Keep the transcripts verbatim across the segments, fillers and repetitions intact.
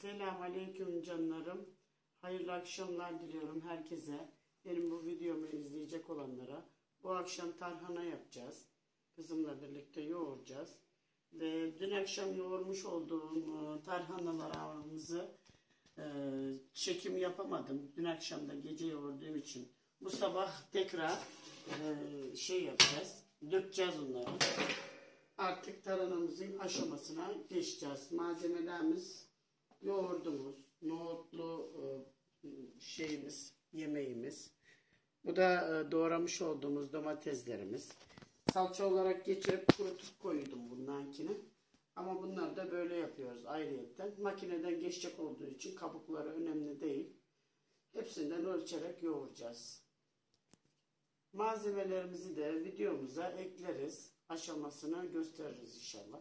Selamünaleyküm canlarım. Hayırlı akşamlar diliyorum herkese. Benim bu videomu izleyecek olanlara. Bu akşam tarhana yapacağız. Kızımla birlikte yoğuracağız. Ve dün akşam yoğurmuş olduğum tarhanalarımızı e, çekim yapamadım. Dün akşam da gece yoğurduğum için. Bu sabah tekrar e, şey yapacağız. Dökeceğiz onları. Artık tarhanamızın aşamasına geçeceğiz. Malzemelerimiz yoğurdumuz, nohutlu şeyimiz, yemeğimiz. Bu da doğramış olduğumuz domateslerimiz. Salça olarak geçirip kurutup koydum bundankini. Ama bunları da böyle yapıyoruz ayrıyetten. Makineden geçecek olduğu için kabukları önemli değil. Hepsinden ölçerek yoğuracağız. Malzemelerimizi de videomuza ekleriz. Aşamasını gösteririz inşallah.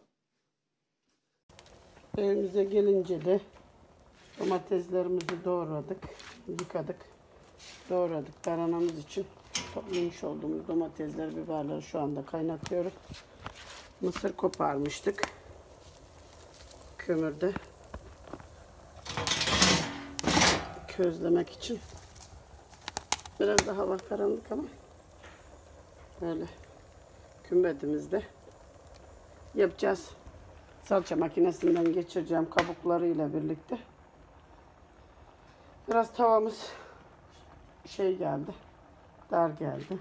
Evimize gelince de domateslerimizi doğradık, yıkadık, doğradık. Tarhanamız için toplamış olduğumuz domatesler, biberleri şu anda kaynatıyoruz. Mısır koparmıştık kömürde közlemek için. Biraz daha hava karanlık ama böyle kümbetimizde yapacağız. Salça makinesinden geçireceğim kabuklarıyla birlikte. Biraz tavamız şey geldi, dar geldi.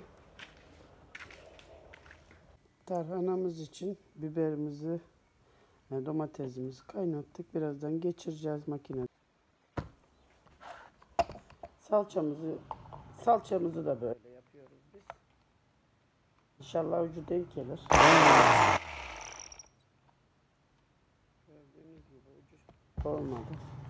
Tarhanamız için biberimizi, yani domatesimizi kaynattık. Birazdan geçireceğiz makineye. Salçamızı, salçamızı da böyle yapıyoruz biz. İnşallah ucu denk gelir. Gördüğünüz gibi ucu olmadı.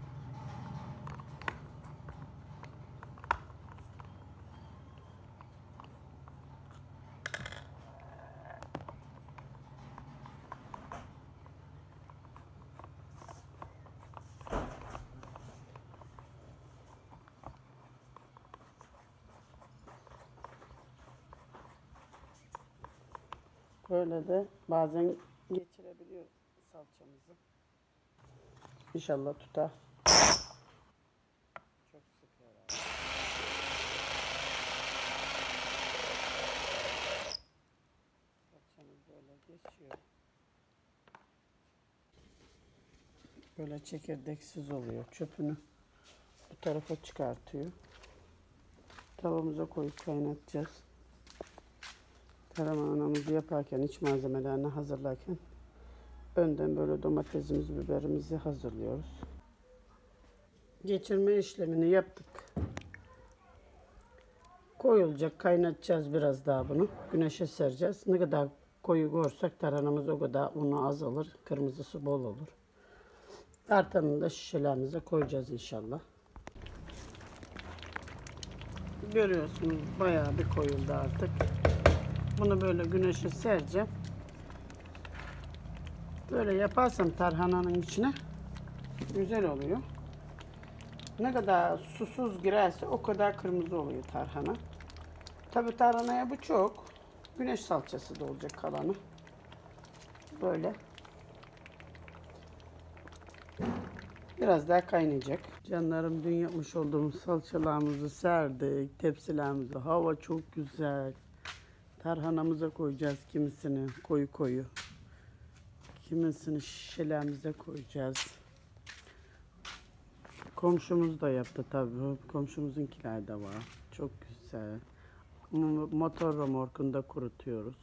Böyle de bazen geçirebiliyoruz salçamızı. İnşallah tutar. Çok sık herhalde. Salçamız böyle geçiyor. Böyle çekirdeksiz oluyor. Çöpünü bu tarafa çıkartıyor. Tavamıza koyup kaynatacağız. Tarhanamızı yaparken, iç malzemelerini hazırlarken önden böyle domatesimizi, biberimizi hazırlıyoruz. Geçirme işlemini yaptık. Koyulacak, kaynatacağız biraz daha bunu. Güneşe sereceğiz. Ne kadar koyu koyarsak tarhanamız o kadar unu az olur. Kırmızısı bol olur. Artanını da şişelerimize koyacağız inşallah. Görüyorsunuz bayağı bir koyuldu artık. Bunu böyle güneşe sereceğim. Böyle yaparsam tarhananın içine güzel oluyor. Ne kadar susuz girerse o kadar kırmızı oluyor tarhana. Tabi tarhanaya bu çok. Güneş salçası da olacak kalanı. Böyle. Biraz daha kaynayacak. Canlarım, dün yapmış olduğumuz salçalarımızı serdik. Tepsilerimizi. Hava çok güzel. Tarhanamıza koyacağız kimisini koyu koyu. Kimisini şişelerimize koyacağız. Komşumuz da yaptı tabii. Komşumuzunkiler de var. Çok güzel. Motor remorkunda kurutuyoruz.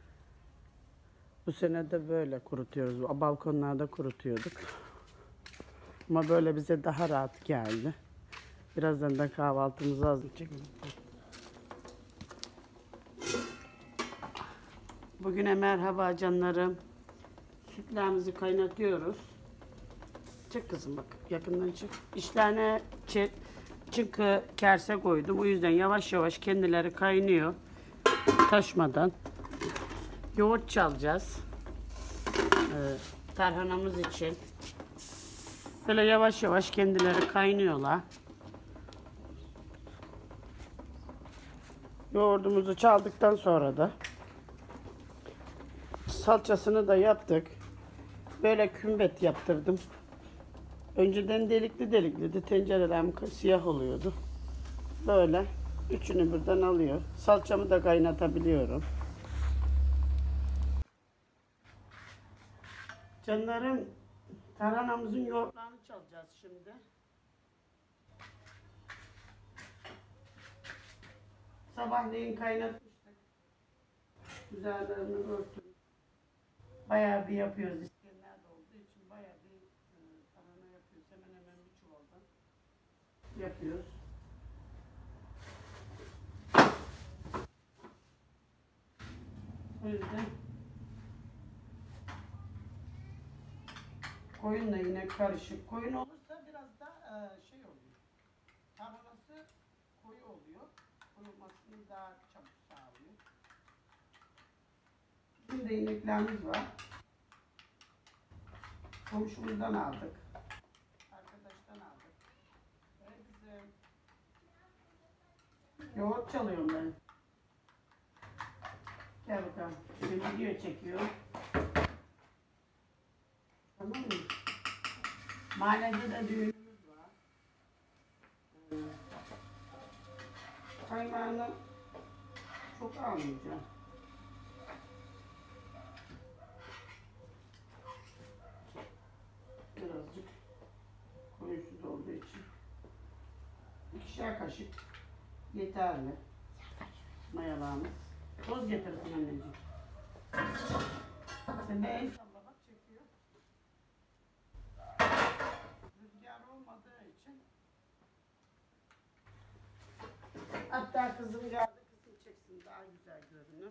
Bu sene de böyle kurutuyoruz. Balkonlarda kurutuyorduk. Ama böyle bize daha rahat geldi. Birazdan da kahvaltımızı hazırlayacağız. Bugüne merhaba canlarım. Sütlerimizi kaynatıyoruz. Çık kızım bak, yakından çık. İşlerine çünkü kerse koydum. O yüzden yavaş yavaş kendileri kaynıyor. Taşmadan. Yoğurt çalacağız. Ee, tarhanamız için. Böyle yavaş yavaş kendileri kaynıyorlar. Yoğurdumuzu çaldıktan sonra da salçasını da yaptık. Böyle kümbet yaptırdım. Önceden delikli delikliydi. Tencerelerim siyah oluyordu. Böyle üçünü birden alıyor. Salçamı da kaynatabiliyorum. Canlarım, tarhanamızın yoğurtlarını çalacağız şimdi. Sabahleyin kaynatmıştık. Üzerlerini örtün. Bayağı bir yapıyoruz. İskender'de olduğu için bayağı bir e, tarhana yapıyoruz. Hemen hemen bir çuvaldan yapıyoruz. O yüzden koyunla yine karışık. Koyun olursa biraz da e, şey oluyor. Tarhanası koyu oluyor. Kurulmasını daha çabuk sağlıyor. Bizim de ineklerimiz var. Komşumuzdan aldık. Arkadaştan aldık. Evet kızım. Yoğurt çalıyorum ben. Gel bakalım. Bir video çekiyor. Tamam mı? Mahallede de düğünümüz var. Ee, kaymağını çok almayacağım. Birazcık koyu süt olduğu için ikişer kaşık yeterli. Mayalağımız. Toz getirsin anneciğim. Sen de el salla bak çekiyor. Rüzgar olmadığı için. Hatta kızım geldi, kızım çeksin daha güzel görünür.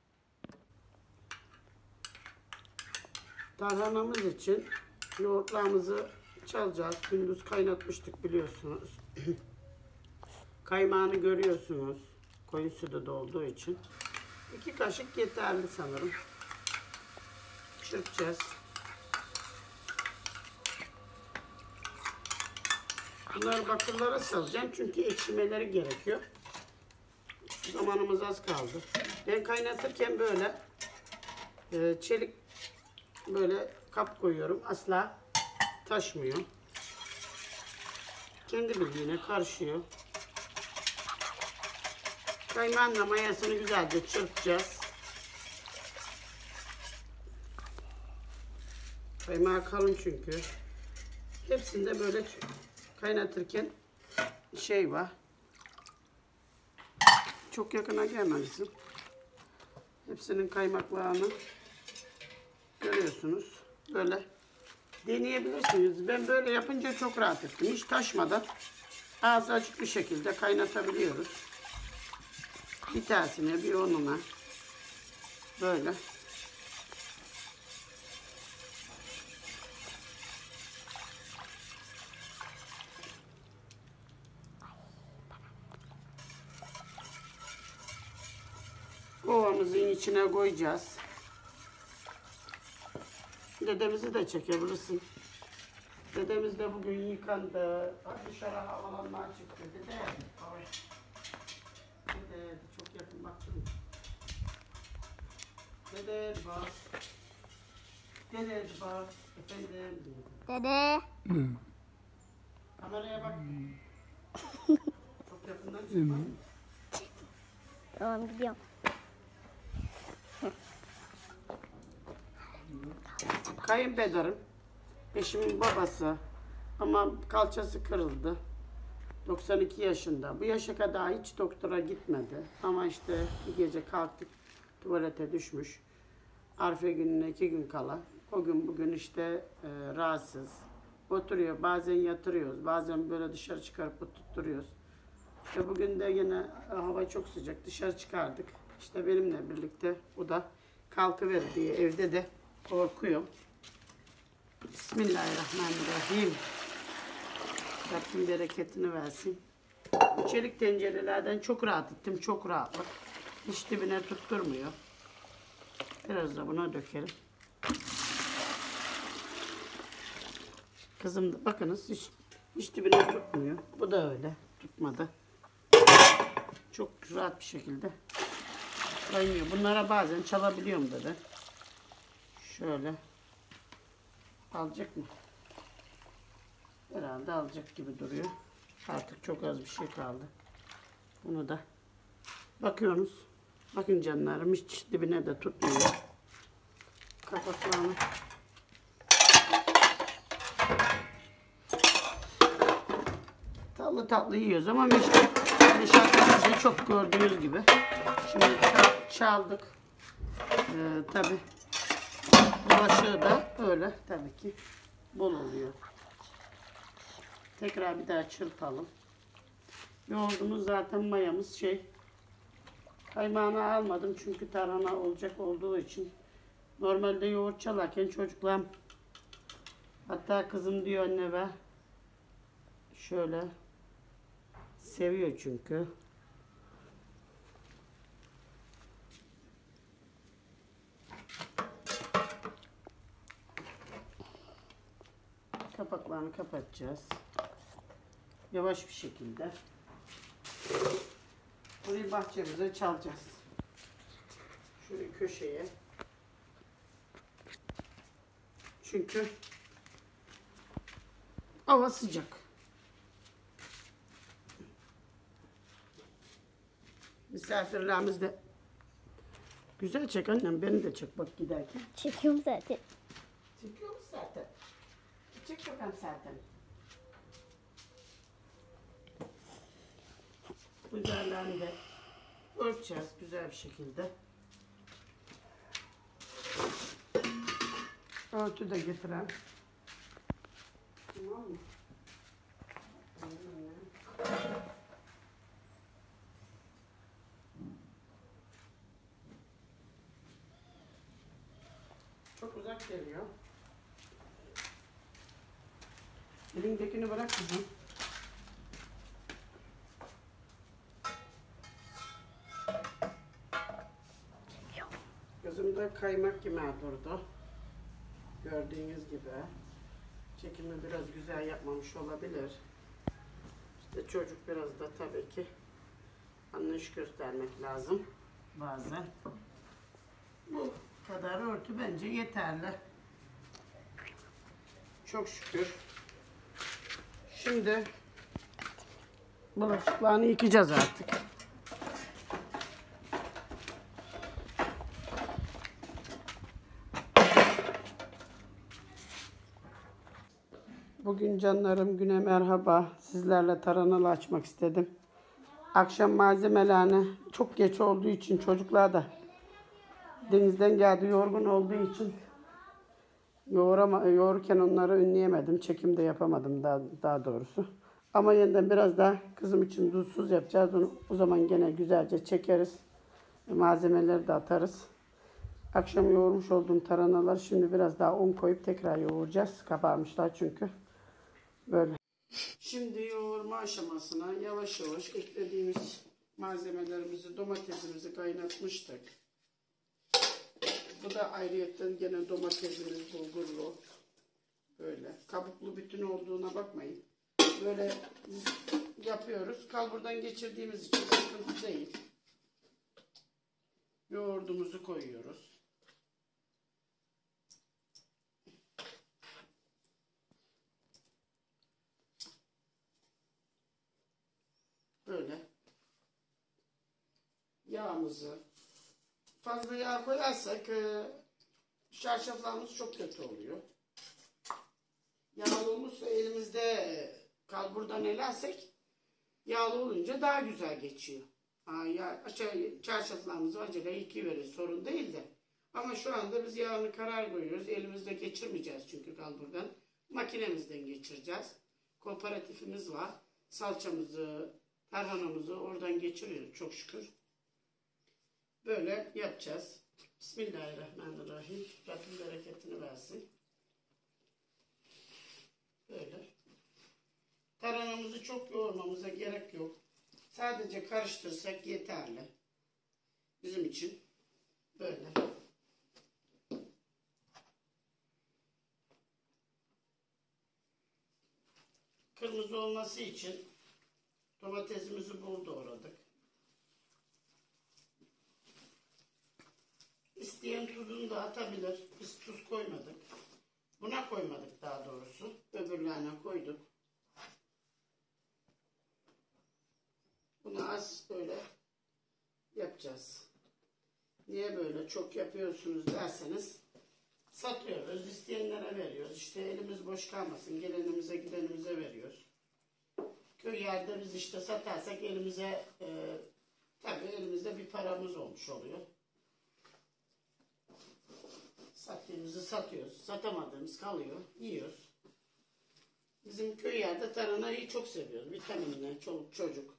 Tarhanamız için yoğurtlarımızı çalacağız. Gündüz kaynatmıştık biliyorsunuz. Kaymağını görüyorsunuz. Koyun sütü de olduğu için. İki kaşık yeterli sanırım. Çırpacağız. Bunları bakırlara salacağım çünkü ekşimeleri gerekiyor. Zamanımız az kaldı. Ben kaynatırken böyle e, çelik böyle kap koyuyorum. Asla taşmıyor. Kendi bildiğine karışıyor. Kaymağınla mayasını güzelce çırpacağız. Kaymağı kalın çünkü. Hepsinde böyle kaynatırken şey var. Çok yakına gelmelisin. Hepsinin kaymaklarını görüyorsunuz. Böyle deneyebilirsiniz. Ben böyle yapınca çok rahat ettim. Hiç taşmadan ağzı açık bir şekilde kaynatabiliyoruz. Bir tanesine bir onuna böyle. Kovamızın içine koyacağız. Dedemizi de çekebilirsin. Dedemiz de bugün yıkandı. Dışarı havalanmaya çıktı. Dede. Dede çok yakın baktım. Dede bak. Dede bak. Efendim. Dede. Kameraya bak. Çok yakından çıkma. Tamam gidiyorum. Kayınpederim, eşimin babası ama kalçası kırıldı. doksan iki yaşında. Bu yaşa kadar hiç doktora gitmedi. Ama işte bir gece kalktık, tuvalete düşmüş. Arife gününe iki gün kala. O gün bugün işte e, rahatsız. Oturuyor, bazen yatırıyoruz, bazen böyle dışarı çıkarıp oturtuyoruz. İşte bugün de yine hava çok sıcak, dışarı çıkardık. İşte benimle birlikte o da kalkıver diye evde de korkuyor. Bismillahirrahmanirrahim. Rabbim bereketini versin. Bu çelik tencerelerden çok rahat ettim. Çok rahatlık. Hiç dibine tutturmuyor. Biraz da buna dökelim. Kızım da bakınız hiç, hiç dibine tutmuyor. Bu da öyle. Tutmadı. Çok rahat bir şekilde kaynıyor. Bunlara bazen çalabiliyorum dedi. Şöyle. Alacak mı? herhalde alacak gibi duruyor. Artık çok az bir şey kaldı. Bunu da bakıyorsunuz. Bakın canlarım, hiç dibine de tutmuyor. Kapaklarını tatlı tatlı yiyoruz ama meşakkatli çok gördüğünüz gibi. Şimdi çaldık. Ee, tabii bulaşığı da öyle tabii ki bol oluyor. Tekrar bir daha çırpalım. Yoğurdumuz zaten mayamız şey. Kaymağını almadım çünkü tarhana olacak olduğu için. Normalde yoğurt çalarken çocuklar, hatta kızım diyor anne be, şöyle seviyor çünkü. Kapaklarını kapatacağız. Yavaş bir şekilde. Burayı bahçemize çalacağız. Şöyle köşeye. Çünkü hava sıcak. Misafirlerimiz de güzel çek annem, beni de çek bak giderken. Çekiyorum zaten. Çekiyor musun zaten? Çek bakalım zaten. Üzerlerini de örteceğiz güzel bir şekilde. Örtü de getiren. Tamam mı? Çok uzak geliyor. Elindekini bırak kızım. Gözümde kaymak yemeği durdu. Gördüğünüz gibi. Çekimi biraz güzel yapmamış olabilir. İşte çocuk biraz da tabii ki anlayış göstermek lazım bazen. Bu kadar örtü bence yeterli. Çok şükür. Şimdi bulaşıklarını yıkayacağız artık. Bugün canlarım güne merhaba. Sizlerle tarhanalı açmak istedim. Akşam malzemelerini çok geç olduğu için çocuklar da denizden geldi, yorgun olduğu için yoğurama, yoğururken onları önleyemedim. Çekim de yapamadım daha, daha doğrusu. Ama yeniden biraz daha kızım için tuzsuz yapacağız. Onu, o zaman gene güzelce çekeriz. Malzemeleri de atarız. Akşam yoğurmuş olduğum tarhanalar şimdi biraz daha un koyup tekrar yoğuracağız. Kabarmışlar çünkü. Böyle. Şimdi yoğurma aşamasına yavaş yavaş eklediğimiz malzemelerimizi, domatesimizi kaynatmıştık. Bu da ayrıyetten gene domatesimiz bulgurlu. Böyle kabuklu bütün olduğuna bakmayın. Böyle yapıyoruz. Kalburdan geçirdiğimiz için sıkıntı değil. Yoğurdumuzu koyuyoruz. Böyle yağımızı, fazla yağ koyarsak e, şarşaflarımız çok kötü oluyor. Yağlı olursa elimizde kalburdan elersek yağlı olunca daha güzel geçiyor. Ha, ya, çarşaflarımızı acele yıkayıveririz, sorun değil de. Ama şu anda biz yağını karar koyuyoruz. Elimizde geçirmeyeceğiz çünkü kalburdan. Makinemizden geçireceğiz. Kooperatifimiz var. Salçamızı, tarhanamızı oradan geçiriyoruz çok şükür. Böyle yapacağız. Bismillahirrahmanirrahim. Rabbim bereketini versin. Böyle. Tarhanamızı çok yoğurmamıza gerek yok. Sadece karıştırsak yeterli. Bizim için. Böyle. Kırmızı olması için domatesimizi bol doğradık. İsteyen tuzunu da atabilir. Biz tuz koymadık. Buna koymadık daha doğrusu. Öbürlerine koyduk. böyle yapacağız. Niye böyle çok yapıyorsunuz derseniz satıyoruz, isteyenlere veriyoruz. İşte elimiz boş kalmasın, gelenimize gidenimize veriyoruz. Köy yerde biz işte satarsak elimize e, tabii elimizde bir paramız olmuş oluyor. Sattığımızı satıyoruz, satamadığımız kalıyor, yiyoruz. Bizim köy yerde tarhanayı çok seviyoruz. Vitaminli, çoluk çocuk.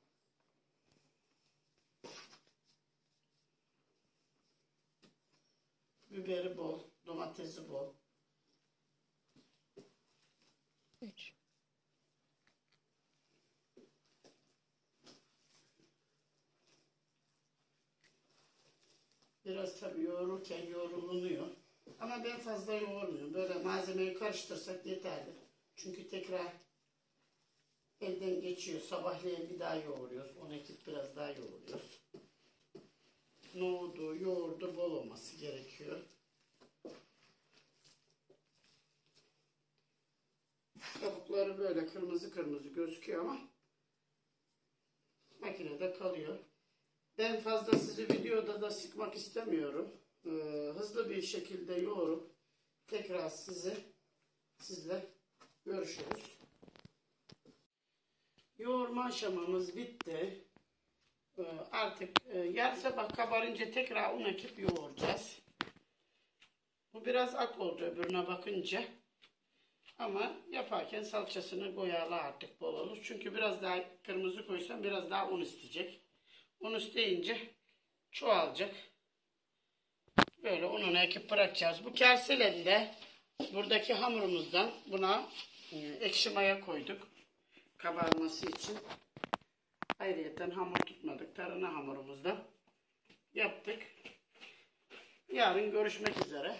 Biberi bol, domatesi bol. Üç. Biraz tabii yoğururken yoğrulunuyor. Ama ben fazla yoğurmuyorum. Böyle malzemeyi karıştırsak yeterli. Çünkü tekrar elden geçiyor. Sabahleyin bir daha yoğuruyoruz. On ekip biraz daha yoğuruyoruz. Nohudu, yoğurdu bol olması gerekiyor. Kabukları böyle kırmızı kırmızı gözüküyor ama makinede kalıyor. Ben fazla sizi videoda da sıkmak istemiyorum. Ee, hızlı bir şekilde yoğurup tekrar sizi sizle görüşürüz. Yoğurma aşamamız bitti. Ee, artık e, yarın sabah kabarınca tekrar un ekip yoğuracağız. Bu biraz ak oldu öbürüne bakınca. Ama yaparken salçasını koyarla artık bol olur. Çünkü biraz daha kırmızı koysam biraz daha un isteyecek. Un isteyince çoğalacak. Böyle ununu ekip bırakacağız. Bu kaseleri de buradaki hamurumuzdan buna e, ekşi maya koyduk. Kabarması için. Ayrıyeten hamur tutmadık. Tarhana hamurumuzda yaptık. Yarın görüşmek üzere.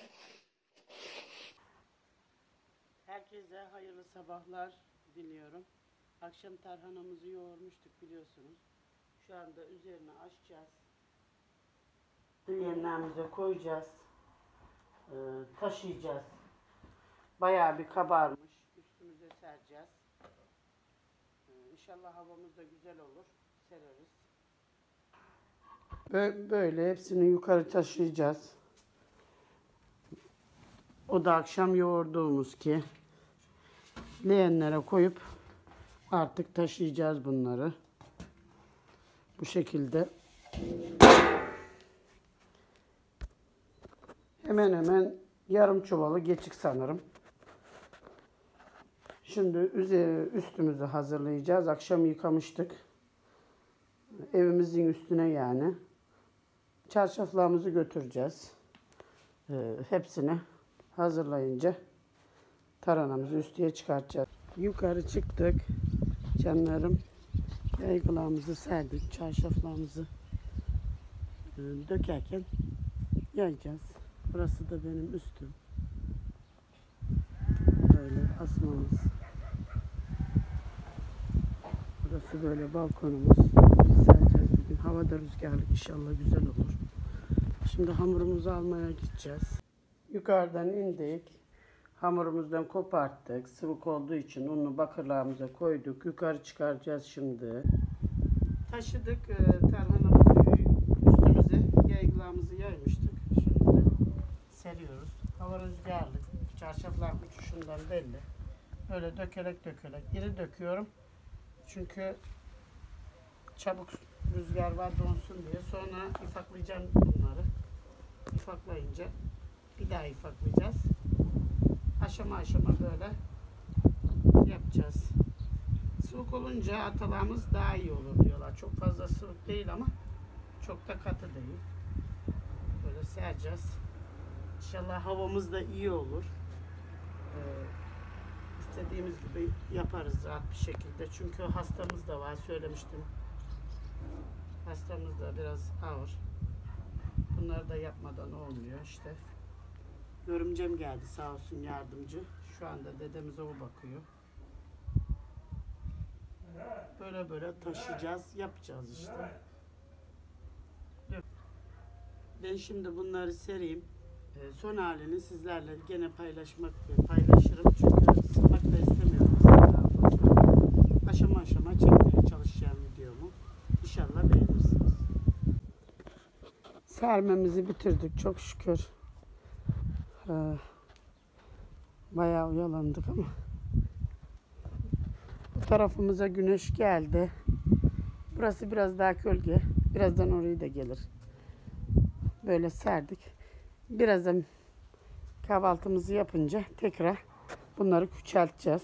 Herkese hayırlı sabahlar diliyorum. Akşam tarhanamızı yoğurmuştuk biliyorsunuz. Şu anda üzerine açacağız. Yemeğimize koyacağız. Ee, taşıyacağız. Bayağı bir kabarmış. Üstümüze sereceğiz. Ee, İnşallah havamız da güzel olur. Sereriz. Böyle hepsini yukarı taşıyacağız. O da akşam yoğurduğumuz ki leğenlere koyup artık taşıyacağız bunları. Bu şekilde. Hemen hemen yarım çuvalı geçik sanırım. Şimdi üstümüzü hazırlayacağız. Akşam yıkamıştık. Evimizin üstüne yani. Çarşaflarımızı götüreceğiz. Ee, hepsini hazırlayınca tarhanamızı üstüne çıkartacağız. Yukarı çıktık canlarım. Yaygılarımızı serdik. Çarşaflarımızı e, dökerken yayacağız. Burası da benim üstüm. Böyle asmamız. Burası böyle balkonumuz. Sereceğiz bugün. Hava da rüzgarlı. İnşallah güzel olur. Şimdi hamurumuzu almaya gideceğiz. Yukarıdan indik. Hamurumuzdan koparttık. Sıvık olduğu için unlu bakırlarımıza koyduk. Yukarı çıkaracağız şimdi. Taşıdık e, tarhanamızı üstümüze. Yaygılarımızı yaymıştık. Şimdi seriyoruz. Hava rüzgarlı. Çarşaflar uçuşundan belli. Böyle dökerek dökerek. İri döküyorum. Çünkü çabuk rüzgar var donsun diye. Sonra ifaklayacağım bunları. İfaklayınca bir daha ifaklayacağız. Aşama aşama böyle yapacağız. Sıvık olunca atalarımız daha iyi olur diyorlar. Çok fazla sıvık değil ama çok da katı değil. Böyle sereceğiz. İnşallah havamız da iyi olur. Ee, istediğimiz gibi yaparız rahat bir şekilde. Çünkü hastamız da var, söylemiştim. Hastamız da biraz ağır. Bunları da yapmadan olmuyor işte. Görümcem geldi sağ olsun yardımcı. Şu anda dedemiz o bakıyor. Böyle böyle taşıyacağız, yapacağız işte. Ben şimdi bunları sereyim. Son halini sizlerle gene paylaşmak paylaşırım. Çünkü sıkmak da istemiyorum. Aşama aşama çekmeye çalışacağım videomu. İnşallah Sermemizi bitirdik çok şükür. Ee, bayağı oyalandık ama bu tarafımıza güneş geldi. Burası biraz daha gölge. Birazdan orayı da gelir. Böyle serdik. Birazdan kahvaltımızı yapınca tekrar bunları küçülteceğiz.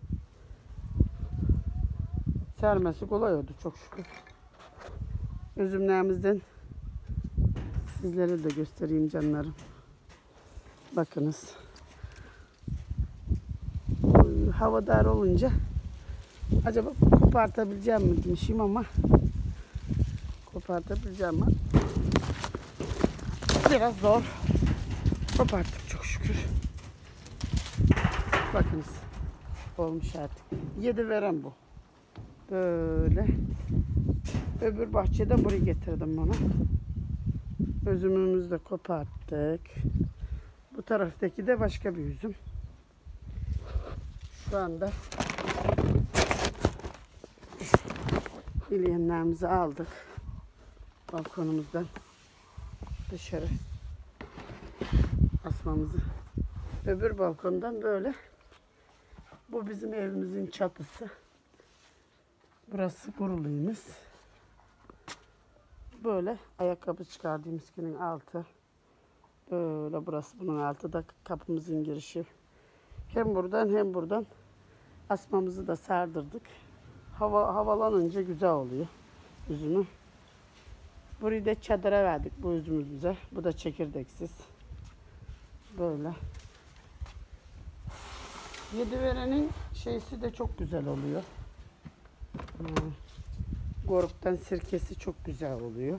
Sermesi kolay oldu çok şükür. Üzümlerimizden sizlere de göstereyim canlarım. Bakınız. Hava dar olunca acaba kopartabileceğim mi demişim ama kopartabileceğim mi? Biraz zor. Koparttık çok şükür. Bakınız. Olmuş artık. Yedi veren bu. Böyle. Öbür bahçede buraya getirdim onu. Üzümümüzü de koparttık. Bu taraftaki de başka bir üzüm. Şu anda İlyenlerimizi aldık. Balkonumuzdan dışarı asmamızı. Öbür balkondan böyle. Bu bizim evimizin çatısı. Burası kuruluyumuz. Böyle ayakkabı çıkardığımız kinin altı. Böyle burası bunun altı da kapımızın girişi. Hem buradan hem buradan asmamızı da sardırdık. Hava havalanınca güzel oluyor üzümü. Burayı da çadıra verdik bu üzümümüze. Bu da çekirdeksiz. Böyle. Yediverenin şeysi de çok güzel oluyor. Hmm. Goruktan sirkesi çok güzel oluyor.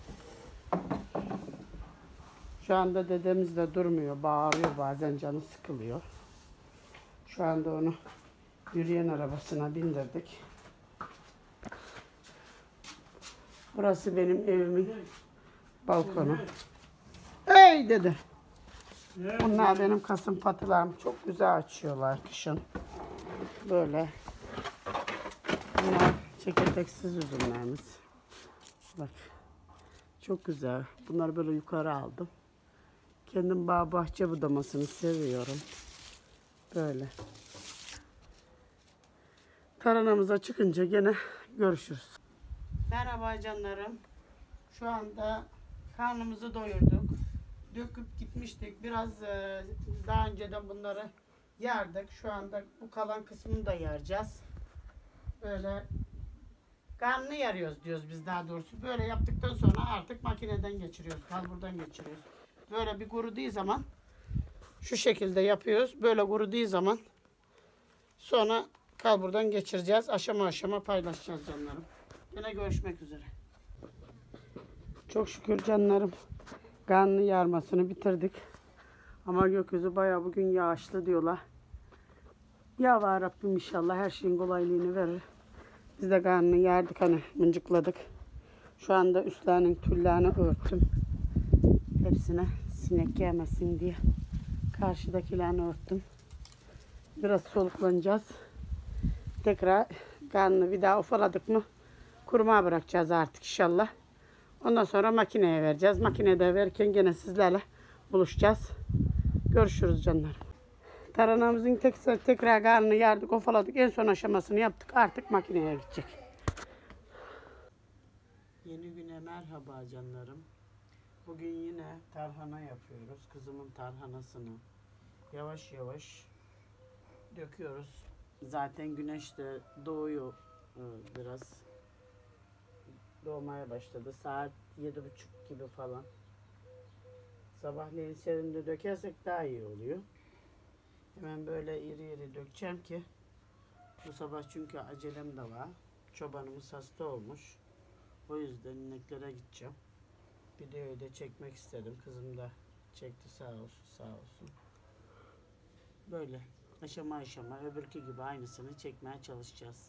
Şu anda dedemiz de durmuyor. Bağırıyor bazen canı sıkılıyor. Şu anda onu yürüyen arabasına bindirdik. Burası benim evimin balkonu. Ey dede. Bunlar benim kasım patılarım. Çok güzel açıyorlar kışın. Böyle. Bunlar çekirdeksiz üzümlerimiz. Bak. Çok güzel. Bunları böyle yukarı aldım. Kendim bağ bahçe budamasını seviyorum. Böyle. Taranamıza çıkınca gene görüşürüz. Merhaba canlarım. Şu anda karnımızı doyurduk. Döküp gitmiştik. Biraz e, daha önceden bunları yardık. Şu anda bu kalan kısmını da yaracağız. Böyle karnını yarıyoruz diyoruz biz daha doğrusu. Böyle yaptıktan sonra artık makineden geçiriyoruz. Kalburdan geçiriyoruz. Böyle bir kuruduğu zaman şu şekilde yapıyoruz. Böyle kuruduğu zaman sonra kalburdan geçireceğiz. Aşama aşama paylaşacağız canlarım. Yine görüşmek üzere. Çok şükür canlarım. Karnını yarmasını bitirdik. Ama gökyüzü bayağı bugün yağışlı diyorlar. Ya var Rabbim inşallah her şeyin kolaylığını verir. Biz de karnını yardık hani mıncıkladık. Şu anda üstlerinin tüllerini örttüm. Hepsine sinek gelmesin diye. Karşıdakilerini örttüm. Biraz soluklanacağız. Tekrar karnını bir daha ufaladık mı kurumaya bırakacağız artık inşallah. Ondan sonra makineye vereceğiz. Makinede verirken gene sizlerle buluşacağız. Görüşürüz canlarım. Taranamızın tekrar, tekrar karnını yardık, ufaladık. En son aşamasını yaptık. Artık makineye gidecek. Yeni güne merhaba canlarım. Bugün yine tarhana yapıyoruz. Kızımın tarhanasını yavaş yavaş döküyoruz. Zaten güneş de doğuyor biraz. Doğmaya başladı. Saat yedi buçuk gibi falan. Sabahleyin serinde dökersek daha iyi oluyor. Hemen böyle iri iri dökeceğim ki bu sabah çünkü acelem de var. Çobanımız hasta olmuş. O yüzden ineklere gideceğim. Videoyu da çekmek istedim. Kızım da çekti sağ olsun sağ olsun. Böyle aşama aşama öbürkü gibi aynısını çekmeye çalışacağız.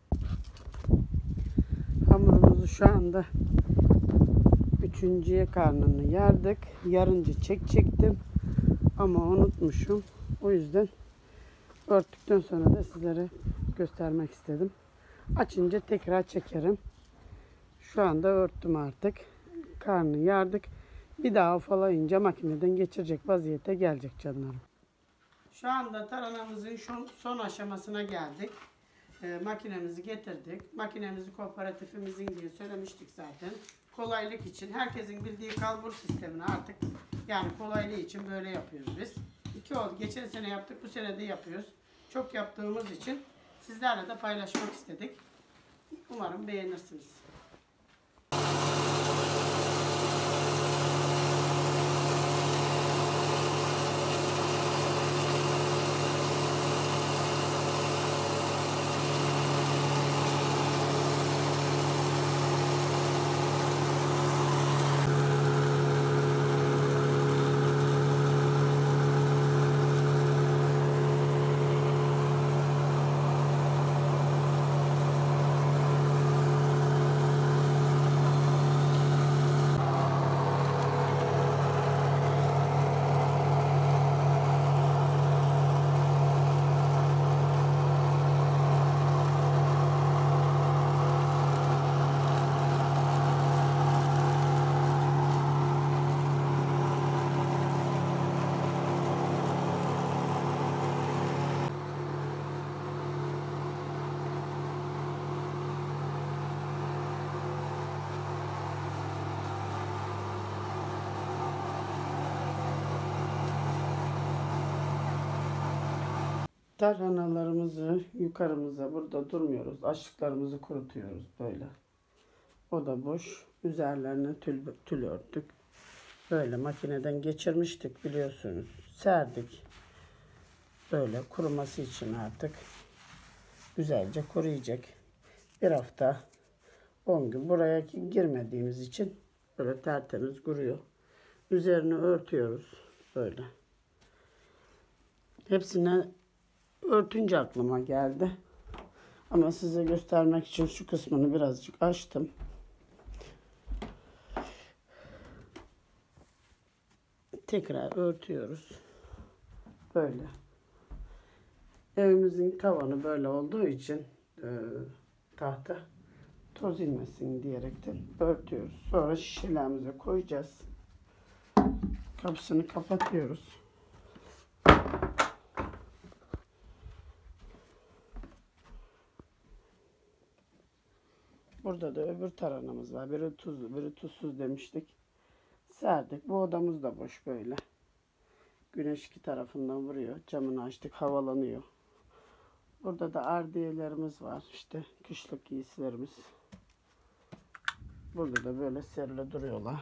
Hamurumuzu şu anda üçüncüye karnını yardık. Yarınca çek çektim ama unutmuşum. O yüzden örttükten sonra da sizlere göstermek istedim. Açınca tekrar çekerim. Şu anda örttüm artık. Karnını yardık. Bir daha ufalayınca makineden geçirecek vaziyete gelecek canlarım. Şu anda tarhanamızın son, son aşamasına geldik. E, makinemizi getirdik. Makinemizi kooperatifimizin diye söylemiştik zaten. Kolaylık için herkesin bildiği kalbur sistemini artık yani kolaylığı için böyle yapıyoruz biz. İki oldu. Geçen sene yaptık, bu sene de yapıyoruz. Çok yaptığımız için sizlerle de paylaşmak istedik. Umarım beğenirsiniz. Tarhanalarımızı yukarımıza burada durmuyoruz. Açlıklarımızı kurutuyoruz böyle. O da boş. Üzerlerine tül, tül örttük. Böyle makineden geçirmiştik biliyorsunuz. Serdik. Böyle kuruması için artık güzelce kuruyacak. Bir hafta on gün buraya girmediğimiz için böyle tertemiz kuruyor. Üzerine örtüyoruz böyle. Hepsine örtünce aklıma geldi. Ama size göstermek için şu kısmını birazcık açtım. Tekrar örtüyoruz. Böyle. Evimizin tavanı böyle olduğu için e, tahta toz inmesin diyerekten örtüyoruz. Sonra şişelerimize koyacağız. Kapısını kapatıyoruz. Burada da öbür tarhanamız var. Biri tuzlu, biri tuzsuz demiştik. Serdik. Bu odamız da boş böyle. Güneş iki tarafından vuruyor. Camını açtık, havalanıyor. Burada da ardiyelerimiz var. İşte kışlık giysilerimiz. Burada da böyle serili duruyorlar.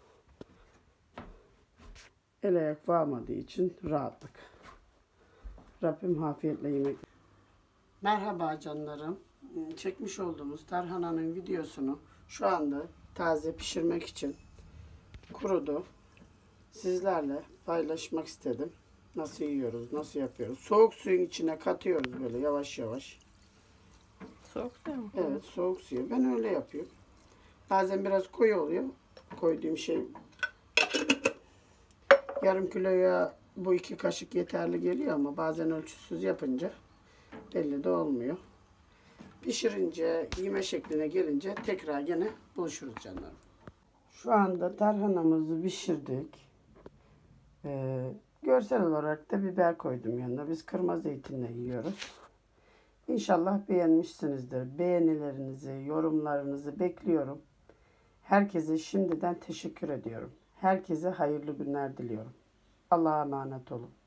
El ayak varmadığı için rahatlık. Rabbim afiyetle yemek. Merhaba canlarım. Çekmiş olduğumuz tarhananın videosunu şu anda taze pişirmek için kurudu. Sizlerle paylaşmak istedim. Nasıl yiyoruz, nasıl yapıyoruz. Soğuk suyun içine katıyoruz böyle yavaş yavaş. Soğuk suyu mu? Evet, soğuk suyu. Ben öyle yapıyorum. Bazen biraz koyu oluyor. Koyduğum şey yarım kiloya bu iki kaşık yeterli geliyor ama bazen ölçüsüz yapınca belli de olmuyor. Pişirince, yeme şekline gelince tekrar gene buluşuruz canlarım. Şu anda tarhanamızı pişirdik. Ee, görsel olarak da biber koydum yanına. Biz kırmızı zeytinle yiyoruz. İnşallah beğenmişsinizdir. Beğenilerinizi, yorumlarınızı bekliyorum. Herkese şimdiden teşekkür ediyorum. Herkese hayırlı günler diliyorum. Allah'a emanet olun.